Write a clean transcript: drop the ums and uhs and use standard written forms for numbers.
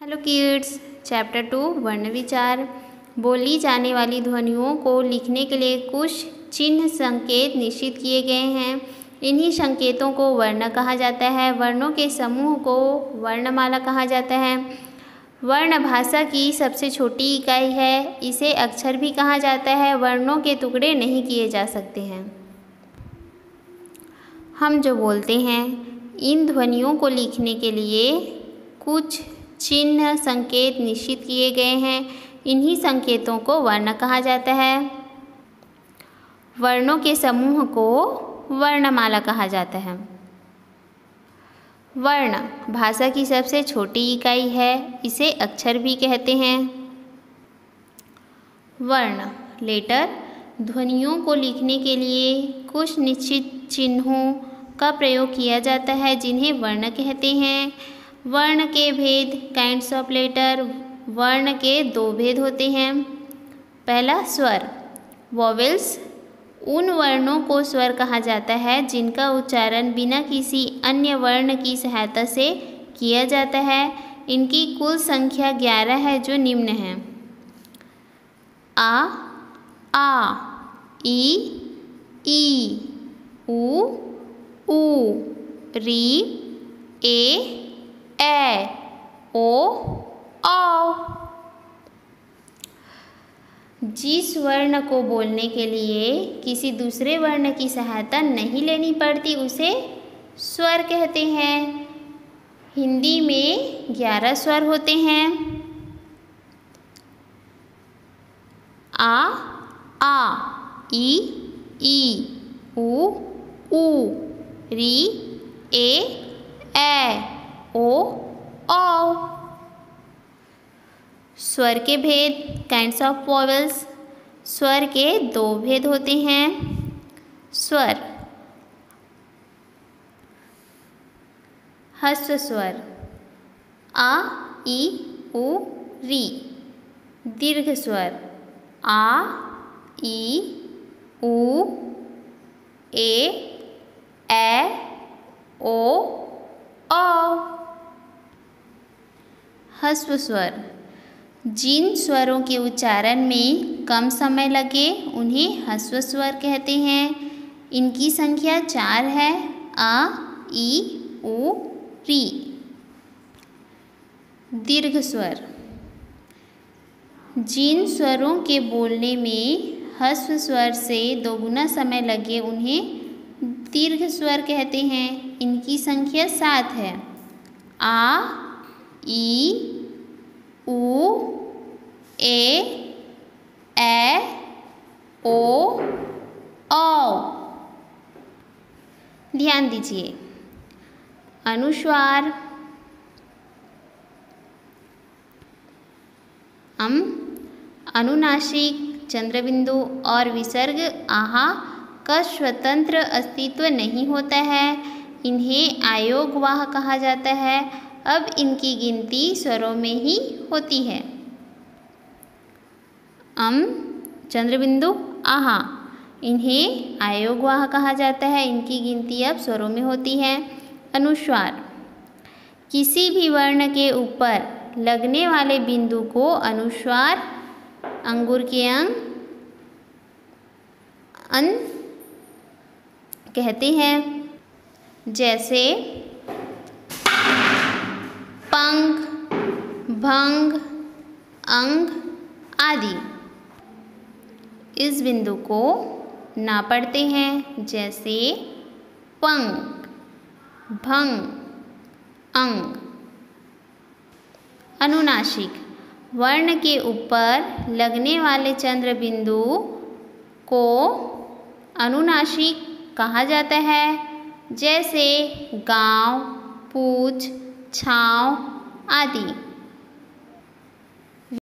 Hello kids, chapter 2 वर्ण विचार। बोली जाने वाली ध्वनियों को लिखने के लिए कुछ चिन्ह संकेत निश्चित किए गए हैं। इन्हीं संकेतों को वर्ण कहा जाता है। वर्णों के समूह को वर्णमाला कहा जाता है। वर्ण भाषा की सबसे छोटी इकाई है। इसे अक्षर भी कहा जाता है। वर्णों के टुकड़े नहीं किए जा सकते हैं। हम जो बोलते हैं, इन ध्वनियों को लिखने के लिए कुछ चिन्ह संकेत निश्चित किए गए हैं। इन्हीं संकेतों को वर्ण कहा जाता है। वर्णों के समूह को वर्णमाला कहा जाता है। वर्ण भाषा की सबसे छोटी इकाई है। इसे अक्षर भी कहते हैं। वर्ण लेटर ध्वनियों को लिखने के लिए कुछ निश्चित चिन्हों का प्रयोग किया जाता है, जिन्हें वर्ण कहते हैं। वर्ण के भेद काइंड्स ऑफ लेटर। वर्ण के दो भेद होते हैं। पहला स्वर वॉवेल्स। उन वर्णों को स्वर कहा जाता है जिनका उच्चारण बिना किसी अन्य वर्ण की सहायता से किया जाता है। इनकी कुल संख्या 11 है, जो निम्न है: आ, ई, उ, री, ए, ओ, औ। जिस वर्ण को बोलने के लिए किसी दूसरे वर्ण की सहायता नहीं लेनी पड़ती, उसे स्वर कहते हैं। हिंदी में 11 स्वर होते हैं। आ, ई, उ, री, ए, ओ, औ। स्वर के भेद काइंड्स ऑफ वॉवेल्स। स्वर के दो भेद होते हैं। स्वर ह्रस्व स्वर आ, ई, उ, री। दीर्घ स्वर आ, ई, उ, ए, ओ, औ। ह्रस्व स्वर जिन स्वरों के उच्चारण में कम समय लगे, उन्हें ह्रस्व स्वर कहते हैं। इनकी संख्या 4 है: आ, ई, उ, री। दीर्घ स्वर जिन स्वरों के बोलने में ह्रस्व स्वर से दोगुना समय लगे, उन्हें दीर्घ स्वर कहते हैं। इनकी संख्या 7 है: आ, ई, उ, ए, ओ, औ। ध्यान दीजिए, अनुस्वार अनुनासिक, चंद्रबिंदु और विसर्ग आहा का स्वतंत्र अस्तित्व नहीं होता है। इन्हें आयोगवाह कहा जाता है। अब इनकी गिनती स्वरों में ही होती है। चंद्रबिंदु, आहा, इन्हें आयोगवाह कहा जाता है। इनकी गिनती अब स्वरों में होती है। अनुस्वार किसी भी वर्ण के ऊपर लगने वाले बिंदु को अनुस्वार अंगूर के अन कहते हैं, जैसे पंख, भंग, अंग आदि। इस बिंदु को ना पढ़ते हैं, जैसे पंख, भंग, अंग। अनुनासिक वर्ण के ऊपर लगने वाले चंद्र बिंदु को अनुनासिक कहा जाता है, जैसे गांव, पूछ, छांव आदि।